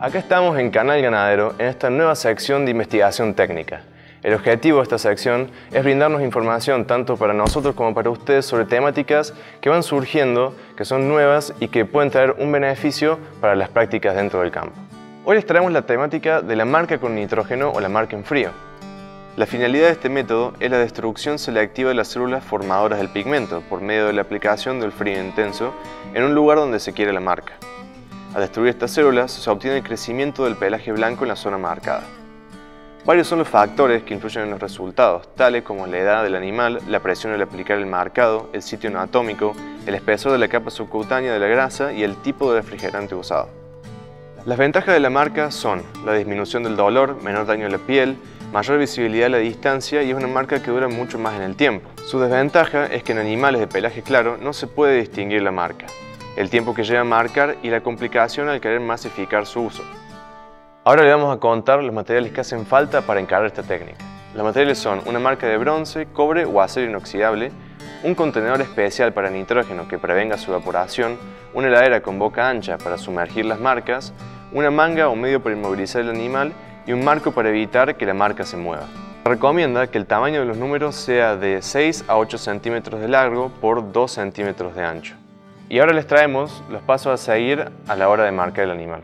Acá estamos en Canal Ganadero en esta nueva sección de investigación técnica. El objetivo de esta sección es brindarnos información tanto para nosotros como para ustedes sobre temáticas que van surgiendo, que son nuevas y que pueden traer un beneficio para las prácticas dentro del campo. Hoy les traemos la temática de la marca con nitrógeno o la marca en frío. La finalidad de este método es la destrucción selectiva de las células formadoras del pigmento por medio de la aplicación del frío intenso en un lugar donde se quiere la marca. Al destruir estas células se obtiene el crecimiento del pelaje blanco en la zona marcada. Varios son los factores que influyen en los resultados, tales como la edad del animal, la presión al aplicar el marcado, el sitio anatómico, el espesor de la capa subcutánea de la grasa y el tipo de refrigerante usado. Las ventajas de la marca son la disminución del dolor, menor daño a la piel, mayor visibilidad a la distancia y es una marca que dura mucho más en el tiempo. Su desventaja es que en animales de pelaje claro no se puede distinguir la marca, el tiempo que lleva a marcar y la complicación al querer masificar su uso. Ahora le vamos a contar los materiales que hacen falta para encarar esta técnica. Los materiales son una marca de bronce, cobre o acero inoxidable, un contenedor especial para nitrógeno que prevenga su evaporación, una heladera con boca ancha para sumergir las marcas, una manga o medio para inmovilizar el animal y un marco para evitar que la marca se mueva. Se recomienda que el tamaño de los números sea de 6 a 8 centímetros de largo por 2 centímetros de ancho. Y ahora les traemos los pasos a seguir a la hora de marcar el animal.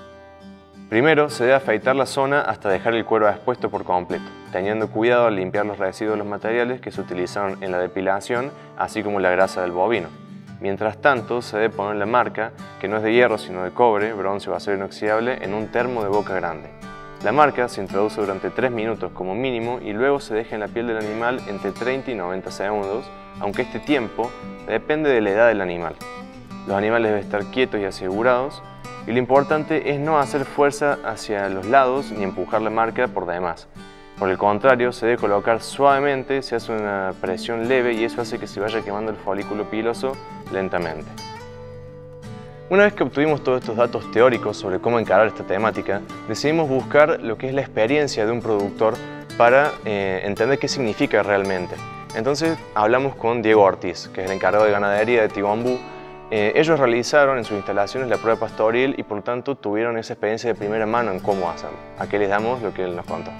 Primero, se debe afeitar la zona hasta dejar el cuero expuesto por completo, teniendo cuidado al limpiar los residuos de los materiales que se utilizaron en la depilación, así como la grasa del bovino. Mientras tanto, se debe poner la marca, que no es de hierro sino de cobre, bronce o acero inoxidable, en un termo de boca grande. La marca se introduce durante 3 minutos como mínimo y luego se deja en la piel del animal entre 30 y 90 segundos, aunque este tiempo depende de la edad del animal. Los animales deben estar quietos y asegurados, y lo importante es no hacer fuerza hacia los lados ni empujar la marca por demás. Por el contrario, se debe colocar suavemente, se hace una presión leve y eso hace que se vaya quemando el folículo piloso lentamente. Una vez que obtuvimos todos estos datos teóricos sobre cómo encarar esta temática, decidimos buscar lo que es la experiencia de un productor para entender qué significa realmente. Entonces hablamos con Diego Ortiz, que es el encargado de ganadería de Tigombú. Ellos realizaron en sus instalaciones la prueba pastoril y por lo tanto tuvieron esa experiencia de primera mano en cómo hacerlo. Aquí les damos lo que él nos contó.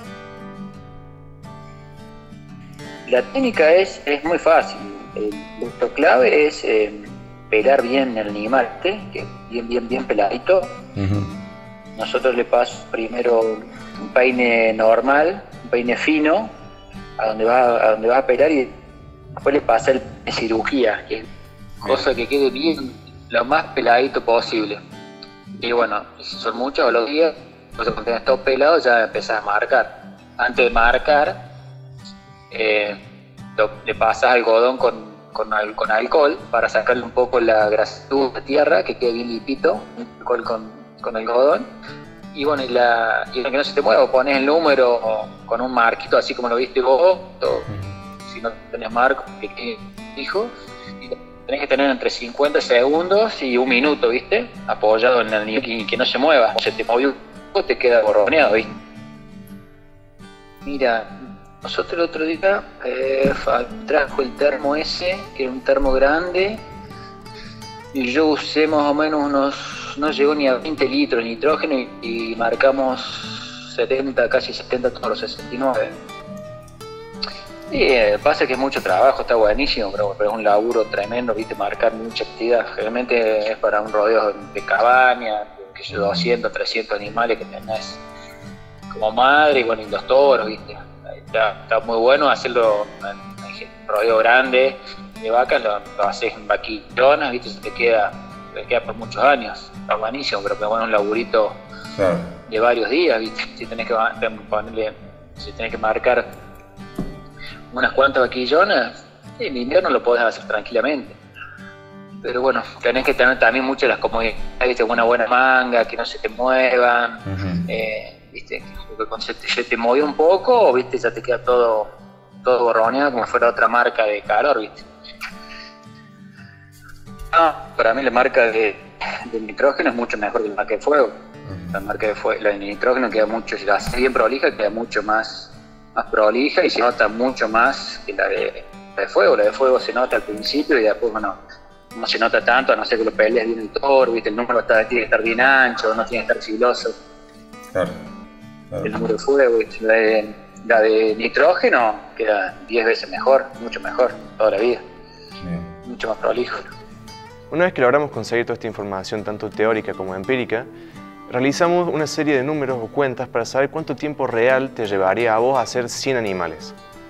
La técnica es muy fácil. El punto clave es pelar bien el animal, que bien peladito. Nosotros le pasamos primero un peine normal, un peine fino, a donde va a pelar y después le pasa el de cirugía, que es cosa que quede bien, lo más peladito posible. Y bueno, si son muchos los días, cuando tenés todo pelado ya empezás a marcar. Antes de marcar, le pasas algodón con alcohol para sacarle un poco la grasitud de tierra, que quede bien limpito, alcohol con algodón. Y bueno, y que no se te mueva, pones el número con un marquito así como lo viste vos, si no tenés marco, que quede fijo. Tenés que tener entre 50 segundos y un minuto, ¿viste? Apoyado en el nivel y que no se mueva. Se te movió un poco, te queda borroneado, ¿viste? Mira, nosotros el otro día trajo el termo ese, que era un termo grande, y yo usé más o menos no llegó ni a 20 litros de nitrógeno y marcamos 70, casi 70 todos los 69. Sí, pasa que es mucho trabajo, está buenísimo, pero es un laburo tremendo, ¿viste? Marcar mucha actividad. Generalmente es para un rodeo de cabaña, que yo 200, 300 animales que tenés como madre, y bueno, y los toros, ¿viste? Está muy bueno hacerlo en rodeo grande de vacas, lo haces en vaquillonas, ¿viste? Se te queda por muchos años. Está buenísimo, pero bueno, un laburito de varios días, ¿viste? Si tenés que marcar unas cuantas vaquillonas, en invierno lo podés hacer tranquilamente. Pero bueno, tenés que tener también muchas las comodidades, ¿viste? Una buena manga, que no se te muevan, ¿viste? Que cuando se te movió un poco, ¿viste? Ya te queda todo borroneado como si fuera otra marca de calor, ¿viste? Para mí la marca de nitrógeno es mucho mejor que la marca de fuego. La marca la de nitrógeno queda mucho, si la haces bien prolija, queda mucho más prolija y se nota mucho más que la de fuego. La de fuego se nota al principio y después, bueno, no se nota tanto, a no ser que lo pelees bien el toro, ¿viste? El número tiene que estar bien ancho, no tiene que estar sigiloso. Claro, claro. El número de fuego. La de nitrógeno queda 10 veces mejor, mucho mejor, toda la vida. Bien. Mucho más prolijo. Una vez que logramos conseguir toda esta información, tanto teórica como empírica, realizamos una serie de números o cuentas para saber cuánto tiempo real te llevaría a vos a hacer 100 animales.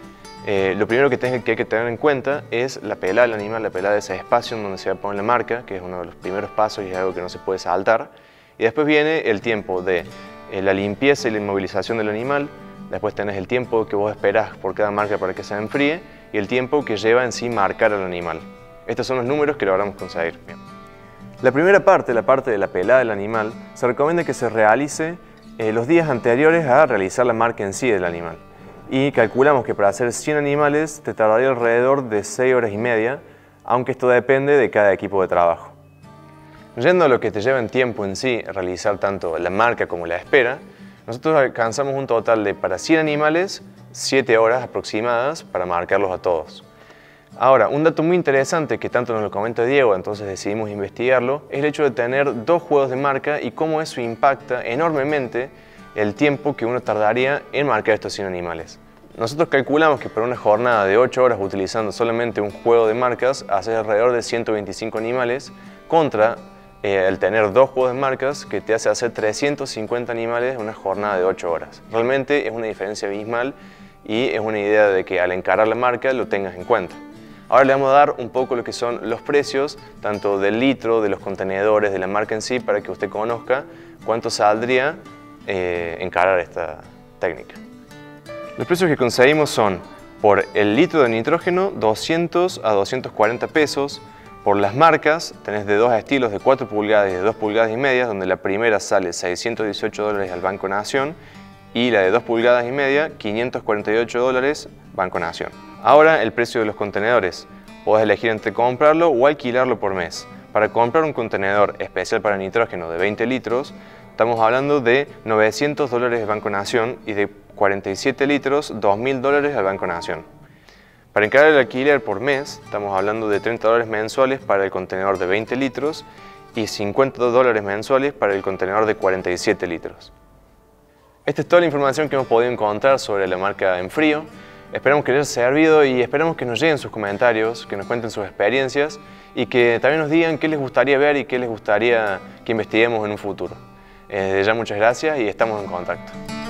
Lo primero que hay que tener en cuenta es la pelada del animal, la pelada de ese espacio en donde se va a poner la marca, que es uno de los primeros pasos y es algo que no se puede saltar. Y después viene el tiempo de la limpieza y la inmovilización del animal. Después tenés el tiempo que vos esperás por cada marca para que se enfríe y el tiempo que lleva en sí marcar al animal. Estos son los números que logramos conseguir. Bien. La primera parte, la parte de la pelada del animal, se recomienda que se realice los días anteriores a realizar la marca en sí del animal. Y calculamos que para hacer 100 animales te tardaría alrededor de 6 horas y media, aunque esto depende de cada equipo de trabajo. Yendo a lo que te lleva en tiempo en sí realizar tanto la marca como la espera, nosotros alcanzamos un total de, para 100 animales, 7 horas aproximadas para marcarlos a todos. Ahora, un dato muy interesante que tanto nos lo comenta Diego, entonces decidimos investigarlo, es el hecho de tener 2 juegos de marca y cómo eso impacta enormemente el tiempo que uno tardaría en marcar estos 100 animales. Nosotros calculamos que para una jornada de 8 horas utilizando solamente un juego de marcas, haces alrededor de 125 animales contra el tener 2 juegos de marcas que te hace hacer 350 animales en una jornada de 8 horas. Realmente es una diferencia abismal y es una idea de que al encarar la marca lo tengas en cuenta. Ahora le vamos a dar un poco lo que son los precios, tanto del litro, de los contenedores, de la marca en sí, para que usted conozca cuánto saldría encarar esta técnica. Los precios que conseguimos son, por el litro de nitrógeno, 200 a 240 pesos. Por las marcas, tenés de 2 estilos, de 4 pulgadas y de 2 pulgadas y media, donde la primera sale $618 al Banco Nación y la de 2 pulgadas y media, $548 Banco Nación. Ahora el precio de los contenedores. Podés elegir entre comprarlo o alquilarlo por mes. Para comprar un contenedor especial para nitrógeno de 20 litros, estamos hablando de $900 al Banco Nación y de 47 litros, $2.000 al Banco Nación. Para encarar el alquiler por mes, estamos hablando de $30 mensuales para el contenedor de 20 litros y $50 mensuales para el contenedor de 47 litros. Esta es toda la información que hemos podido encontrar sobre la marca en frío. Esperamos que les haya servido y esperamos que nos lleguen sus comentarios, que nos cuenten sus experiencias y que también nos digan qué les gustaría ver y qué les gustaría que investiguemos en un futuro. Desde ya muchas gracias y estamos en contacto.